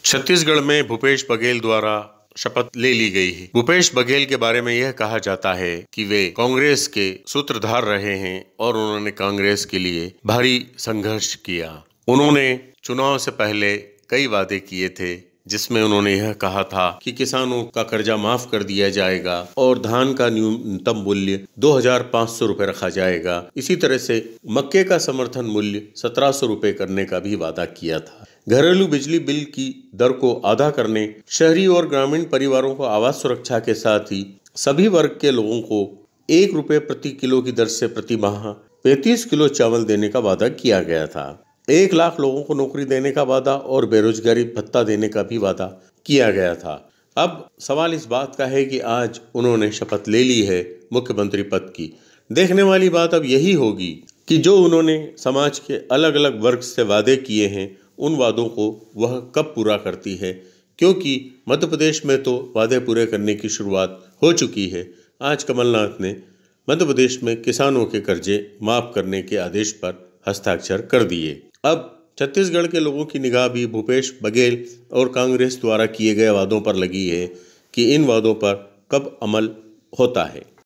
छत्तीसगढ़ में भूपेश बघेल द्वारा शपथ ले ली गई है। भूपेश बघेल के बारे में यह कहा जाता है कि वे कांग्रेस के सूत्रधार रहे हैं और उन्होंने कांग्रेस के लिए भारी संघर्ष किया। उन्होंने चुनाव से पहले कई वादे किए थे, जिसमें उन्होंने यह कहा था कि किसानों का कर्जा माफ कर दिया जाएगा और धान का न्यूनतम मूल्य 2,500 रुपए रखा जाएगा। इसी तरह से मक्के का समर्थन मूल्य 1,700 रुपए करने का भी वादा किया था। घरेलू बिजली बिल की दर को आधा करने, शहरी और ग्रामीण परिवारों को आवास सुरक्षा के साथ ही सभी वर्ग के लोगों को 1 रुपए प्रति किलो की दर से प्रति माह 35 किलो चावल देने का वादा किया गया था। 1 लाख लोगों को नौकरी देने का वादा और बेरोजगारी भत्ता देने का भी वादा किया गया था। अब सवाल इस बात का है कि आज उन्होंने शपथ ले ली है मुख्यमंत्री पद की। देखने वाली बात अब यही होगी कि जो उन्होंने समाज के अलग अलग वर्ग से वादे किए हैं, उन वादों को वह कब पूरा करती है, क्योंकि मध्य प्रदेश में तो वादे पूरे करने की शुरुआत हो चुकी है। आज कमलनाथ ने मध्य प्रदेश में किसानों के कर्जे माफ करने के आदेश पर हस्ताक्षर कर दिए। अब छत्तीसगढ़ के लोगों की निगाह भी भूपेश बघेल और कांग्रेस द्वारा किए गए वादों पर लगी है कि इन वादों पर कब अमल होता है।